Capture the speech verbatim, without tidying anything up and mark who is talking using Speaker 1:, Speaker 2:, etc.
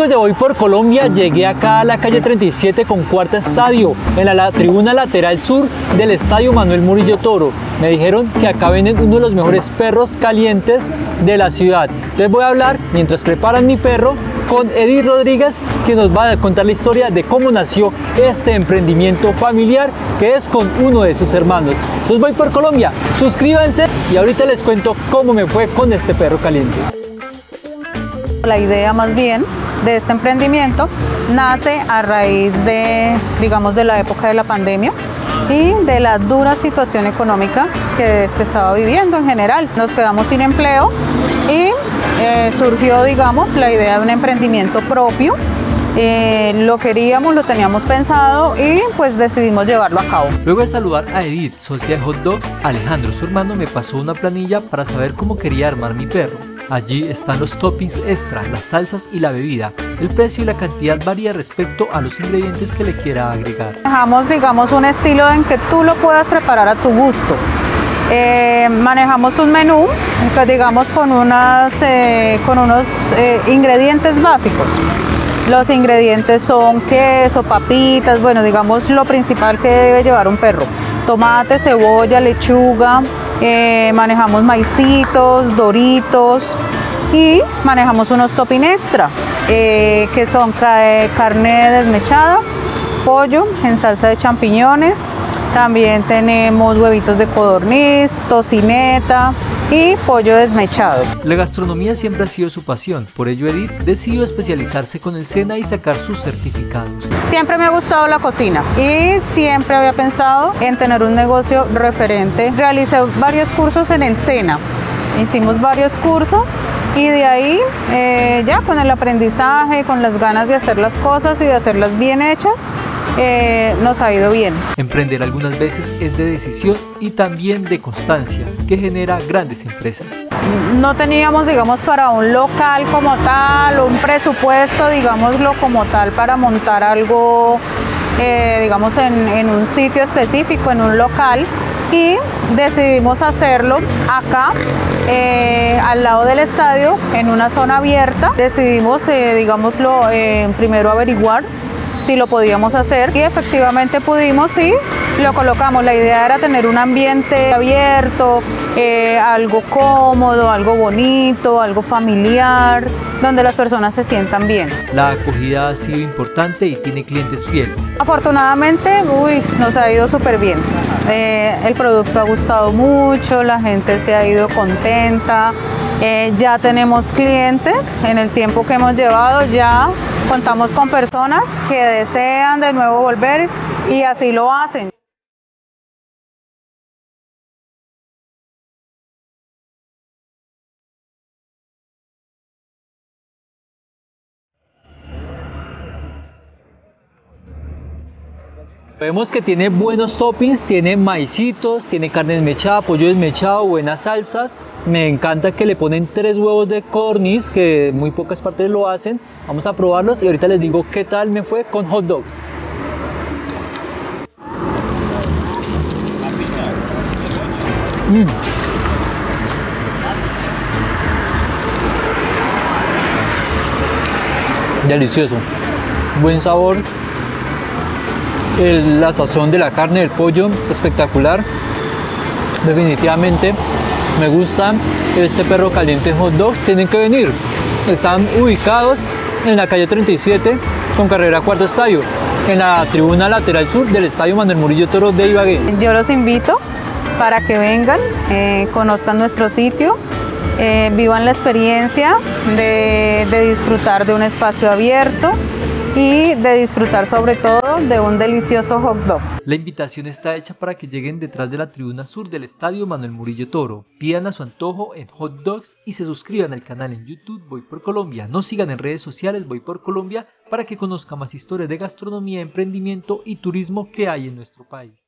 Speaker 1: Amigos de Voy por Colombia, llegué acá a la calle treinta y siete con Cuarta Estadio, en la, la tribuna lateral sur del Estadio Manuel Murillo Toro. Me dijeron que acá venden uno de los mejores perros calientes de la ciudad. Entonces voy a hablar, mientras preparan mi perro, con Edith Rodríguez, que nos va a contar la historia de cómo nació este emprendimiento familiar, que es con uno de sus hermanos. Entonces Voy por Colombia, suscríbanse y ahorita les cuento cómo me fue con este perro caliente.
Speaker 2: La idea más bien de este emprendimiento nace a raíz de, digamos, de la época de la pandemia y de la dura situación económica que se estaba viviendo en general. Nos quedamos sin empleo y eh, surgió, digamos, la idea de un emprendimiento propio. Eh, lo queríamos, lo teníamos pensado y pues decidimos llevarlo a cabo.
Speaker 1: Luego de saludar a Edith, socia de Hot Dogs, Alejandro, su hermano, me pasó una planilla para saber cómo quería armar mi perro. Allí están los toppings extra, las salsas y la bebida. El precio y la cantidad varía respecto a los ingredientes que le quiera agregar.
Speaker 2: Dejamos, digamos, un estilo en que tú lo puedas preparar a tu gusto. Eh, manejamos un menú, que, digamos, con, unas, eh, con unos eh, ingredientes básicos. Los ingredientes son queso, papitas, bueno, digamos lo principal que debe llevar un perro. Tomate, cebolla, lechuga, eh, manejamos maicitos, doritos y manejamos unos toppings extra, eh, que son carne desmechada, pollo en salsa de champiñones, también tenemos huevitos de codorniz, tocineta y pollo desmechado.
Speaker 1: La gastronomía siempre ha sido su pasión, por ello Edith decidió especializarse con el SENA y sacar sus certificados.
Speaker 2: Siempre me ha gustado la cocina y siempre había pensado en tener un negocio referente. Realicé varios cursos en el SENA, hicimos varios cursos y de ahí eh, ya con el aprendizaje, con las ganas de hacer las cosas y de hacerlas bien hechas, Eh, nos ha ido bien.
Speaker 1: Emprender algunas veces es de decisión y también de constancia, que genera grandes empresas.
Speaker 2: No teníamos, digamos, para un local como tal, un presupuesto, digámoslo como tal, para montar algo, eh, digamos, en, en un sitio específico, en un local, y decidimos hacerlo acá, eh, al lado del estadio, en una zona abierta. Decidimos, eh, digámoslo, eh, primero averiguar si lo podíamos hacer y efectivamente pudimos y lo colocamos. La idea era tener un ambiente abierto, eh, algo cómodo, algo bonito, algo familiar, donde las personas se sientan bien.
Speaker 1: La acogida ha sido importante y tiene clientes fieles.
Speaker 2: Afortunadamente, uy, nos ha ido súper bien. Eh, el producto ha gustado mucho, la gente se ha ido contenta. Eh, ya tenemos clientes, en el tiempo que hemos llevado ya contamos con personas que desean de nuevo volver y así lo hacen.
Speaker 1: Vemos que tiene buenos toppings, tiene maicitos, tiene carne desmechada, pollo desmechado, buenas salsas. Me encanta que le ponen tres huevos de codorniz, que muy pocas partes lo hacen. Vamos a probarlos y ahorita les digo qué tal me fue con Hot Dogs. Mm. Delicioso, buen sabor. El, la sazón de la carne, del pollo, espectacular. Definitivamente me gusta este perro caliente Hot Dogs. Tienen que venir. Están ubicados en la calle treinta y siete con carrera Cuarto Estadio, en la tribuna lateral sur del Estadio Manuel Murillo Toro de Ibagué.
Speaker 2: Yo los invito para que vengan, eh, conozcan nuestro sitio, eh, vivan la experiencia de, de disfrutar de un espacio abierto y de disfrutar sobre todo de un delicioso hot dog.
Speaker 1: La invitación está hecha para que lleguen detrás de la tribuna sur del Estadio Manuel Murillo Toro, pidan a su antojo en Hot Dogs y se suscriban al canal en YouTube Voy por Colombia. Nos sigan en redes sociales Voy por Colombia para que conozcan más historias de gastronomía, emprendimiento y turismo que hay en nuestro país.